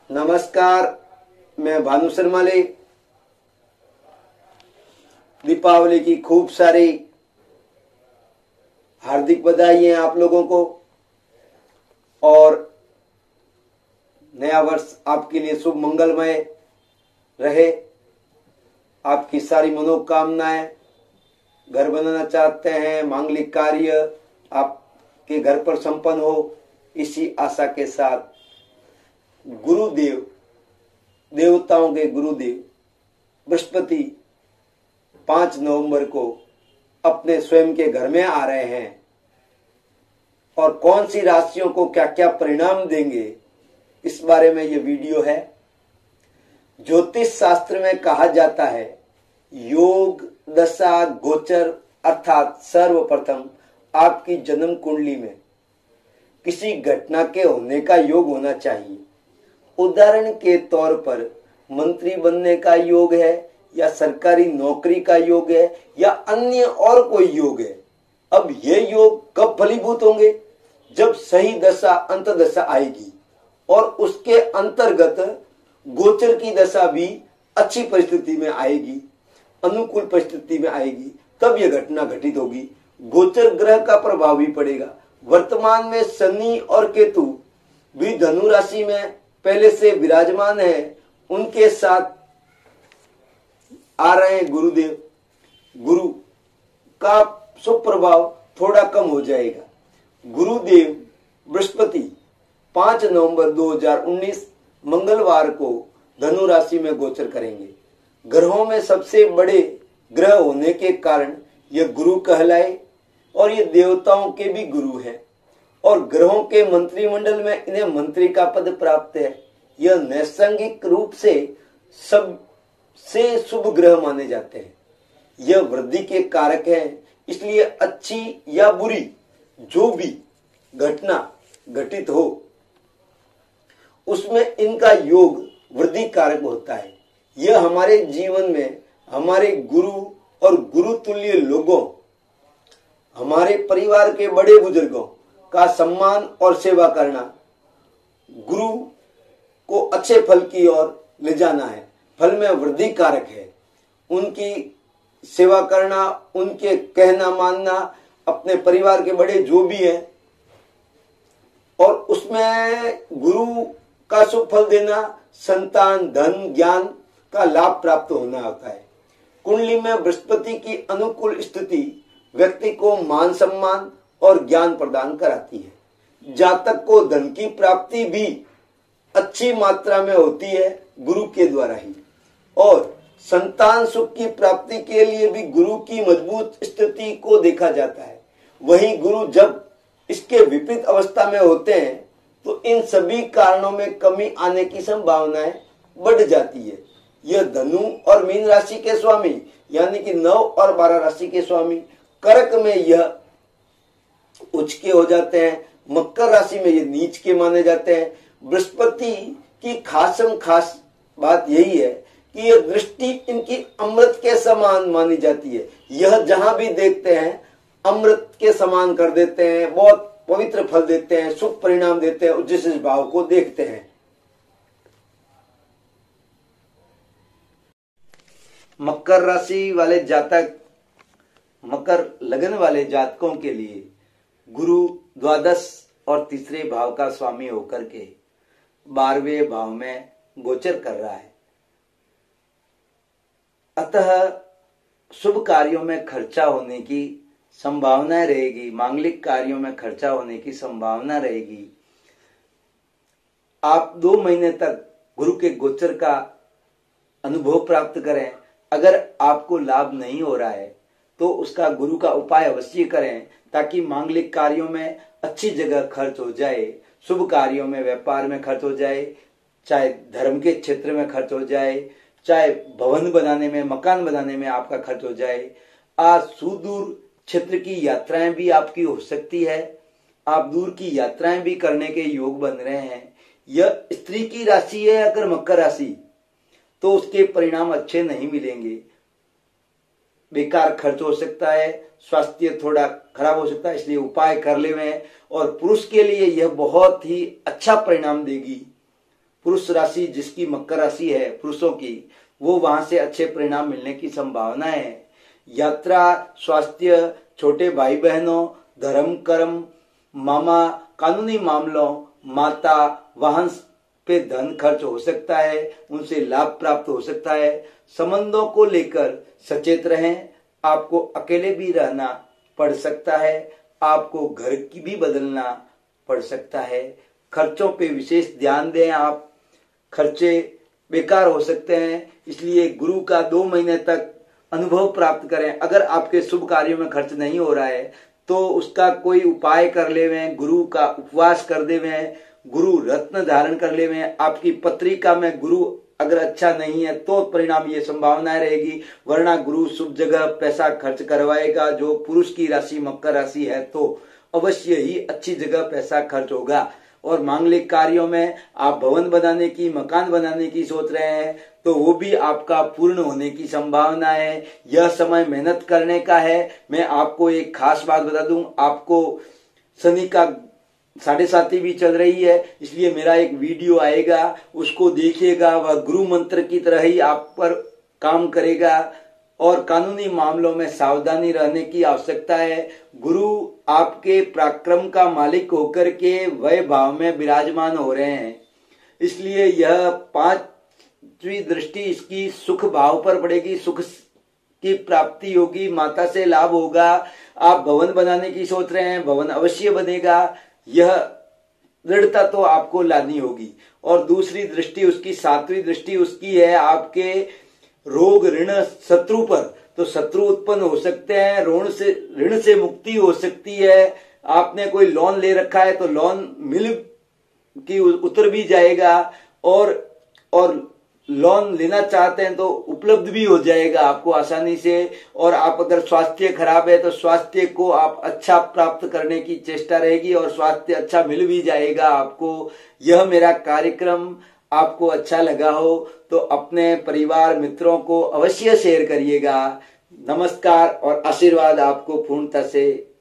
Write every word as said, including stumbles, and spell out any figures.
नमस्कार, मैं भानु शर्माले। दीपावली की खूब सारी हार्दिक बधाई है आप लोगों को और नया वर्ष आपके लिए शुभ मंगलमय रहे। आपकी सारी मनोकामनाएं, घर बनाना चाहते हैं, मांगलिक कार्य आपके घर पर संपन्न हो, इसी आशा के साथ गुरुदेव, देवताओं के गुरुदेव बृहस्पति पांच नवंबर को अपने स्वयं के घर में आ रहे हैं और कौन सी राशियों को क्या क्या परिणाम देंगे, इस बारे में यह वीडियो है। ज्योतिष शास्त्र में कहा जाता है योग दशा गोचर, अर्थात सर्वप्रथम आपकी जन्म कुंडली में किसी घटना के होने का योग होना चाहिए। उदाहरण के तौर पर मंत्री बनने का योग है, या सरकारी नौकरी का योग है, या अन्य और कोई योग है। अब ये योग कब फलीभूत होंगे? जब सही दशा अंत दशा आएगी और उसके अंतर्गत गोचर की दशा भी अच्छी परिस्थिति में आएगी, अनुकूल परिस्थिति में आएगी, तब यह घटना घटित होगी। गोचर ग्रह का प्रभाव भी पड़ेगा। वर्तमान में शनि और केतु भी धनु राशि में पहले से विराजमान है, उनके साथ आ रहे हैं गुरुदेव। गुरु का शुभ प्रभाव थोड़ा कम हो जाएगा। गुरुदेव बृहस्पति पांच नवंबर दो हज़ार उन्नीस मंगलवार को धनु राशि में गोचर करेंगे। ग्रहों में सबसे बड़े ग्रह होने के कारण यह गुरु कहलाए और ये देवताओं के भी गुरु हैं और ग्रहों के मंत्रिमंडल में इन्हें मंत्री का पद प्राप्त है। यह नैसर्गिक रूप से सबसे शुभ ग्रह माने जाते हैं। यह वृद्धि के कारक हैं, इसलिए अच्छी या बुरी जो भी घटना घटित हो उसमें इनका योग वृद्धि कारक होता है। यह हमारे जीवन में हमारे गुरु और गुरु तुल्य लोगों, हमारे परिवार के बड़े बुजुर्गों का सम्मान और सेवा करना, गुरु को अच्छे फल की ओर ले जाना है, फल में वृद्धि कारक है। उनकी सेवा करना, उनके कहना मानना, अपने परिवार के बड़े जो भी हैं और उसमें गुरु का शुभ फल देना, संतान, धन, ज्ञान का लाभ प्राप्त होना होता है। कुंडली में बृहस्पति की अनुकूल स्थिति व्यक्ति को मान सम्मान और ज्ञान प्रदान कराती है। जातक को धन की प्राप्ति भी अच्छी मात्रा में होती है गुरु के द्वारा ही, और संतान सुख की प्राप्ति के लिए भी गुरु की मजबूत स्थिति को देखा जाता है। वहीं गुरु जब इसके विपरीत अवस्था में होते हैं तो इन सभी कारणों में कमी आने की संभावनाएं बढ़ जाती है। यह धनु और मीन राशि के स्वामी यानी कि नौ और बारह राशि के स्वामी, कर्क में यह उच्च के हो जाते हैं, मकर राशि में ये नीच के माने जाते हैं। बृहस्पति की खासम खास बात यही है कि यह दृष्टि इनकी अमृत के समान मानी जाती है। यह जहां भी देखते हैं अमृत के समान कर देते हैं, बहुत पवित्र फल देते हैं, शुभ परिणाम देते हैं, जिस भाव को देखते हैं। मकर राशि वाले जातक, मकर लगन वाले जातकों के लिए गुरु द्वादश और तीसरे भाव का स्वामी होकर के बारहवें भाव में गोचर कर रहा है। अतः शुभ कार्यों में खर्चा होने की संभावना रहेगी, मांगलिक कार्यों में खर्चा होने की संभावना रहेगी। आप दो महीने तक गुरु के गोचर का अनुभव प्राप्त करें। अगर आपको लाभ नहीं हो रहा है तो उसका गुरु का उपाय अवश्य करें, ताकि मांगलिक कार्यों में अच्छी जगह खर्च हो जाए, शुभ कार्यों में, व्यापार में खर्च हो जाए, चाहे धर्म के क्षेत्र में खर्च हो जाए, चाहे भवन बनाने में, मकान बनाने में आपका खर्च हो जाए। आज सुदूर क्षेत्र की यात्राएं भी आपकी हो सकती है, आप दूर की यात्राएं भी करने के योग बन रहे हैं। यह स्त्री की राशि है अगर मकर राशि, तो उसके परिणाम अच्छे नहीं मिलेंगे। बेकार खर्च हो सकता है, स्वास्थ्य थोड़ा खराब हो सकता है, इसलिए उपाय कर ले। और पुरुष के लिए यह बहुत ही अच्छा परिणाम देगी। पुरुष राशि जिसकी मकर राशि है पुरुषों की, वो वहां से अच्छे परिणाम मिलने की संभावना है। यात्रा, स्वास्थ्य, छोटे भाई बहनों, धर्म कर्म, मामा, कानूनी मामलों, माता, वाहन पे धन खर्च हो सकता है, उनसे लाभ प्राप्त हो सकता है। संबंधों को लेकर सचेत रहें, आपको अकेले भी रहना पड़ सकता है, आपको घर की भी बदलना पड़ सकता है। खर्चों पे विशेष ध्यान दें, आप खर्चे बेकार हो सकते हैं, इसलिए गुरु का दो महीने तक अनुभव प्राप्त करें। अगर आपके शुभ कार्यों में खर्च नहीं हो रहा है तो उसका कोई उपाय कर ले, गुरु का उपवास कर दे, गुरु रत्न धारण कर ले। आपकी पत्रिका में गुरु अगर अच्छा नहीं है तो परिणाम ये संभावना रहेगी, वरना गुरु शुभ जगह पैसा खर्च करवाएगा। जो पुरुष की राशि मकर राशि है तो अवश्य ही अच्छी जगह पैसा खर्च होगा। और मांगलिक कार्यों में आप भवन बनाने की, मकान बनाने की सोच रहे हैं तो वो भी आपका पूर्ण होने की संभावना है। यह समय मेहनत करने का है। मैं आपको एक खास बात बता दूं, आपको शनि का साढ़े साथी भी चल रही है, इसलिए मेरा एक वीडियो आएगा, उसको देखिएगा। वह गुरु मंत्र की तरह ही आप पर काम करेगा। और कानूनी मामलों में सावधानी रहने की आवश्यकता है। गुरु आपके पराक्रम का मालिक होकर के वह भाव में विराजमान हो रहे हैं, इसलिए यह पांचवी दृष्टि इसकी सुख भाव पर पड़ेगी, सुख की प्राप्ति होगी, माता से लाभ होगा। आप भवन बनाने की सोच रहे हैं, भवन अवश्य बनेगा। यह दृढ़ता तो आपको लानी होगी। और दूसरी दृष्टि उसकी, सातवीं दृष्टि उसकी है आपके रोग ऋण शत्रु पर, तो शत्रु उत्पन्न हो सकते हैं, ऋण से ऋण से मुक्ति हो सकती है। आपने कोई लोन ले रखा है तो लोन मिल की उतर भी जाएगा, और और लोन लेना चाहते हैं तो उपलब्ध भी हो जाएगा आपको आसानी से। और आप अगर स्वास्थ्य खराब है तो स्वास्थ्य को आप अच्छा प्राप्त करने की चेष्टा रहेगी और स्वास्थ्य अच्छा मिल भी जाएगा आपको। यह मेरा कार्यक्रम आपको अच्छा लगा हो तो अपने परिवार मित्रों को अवश्य शेयर करिएगा। नमस्कार और आशीर्वाद आपको पूर्णतः से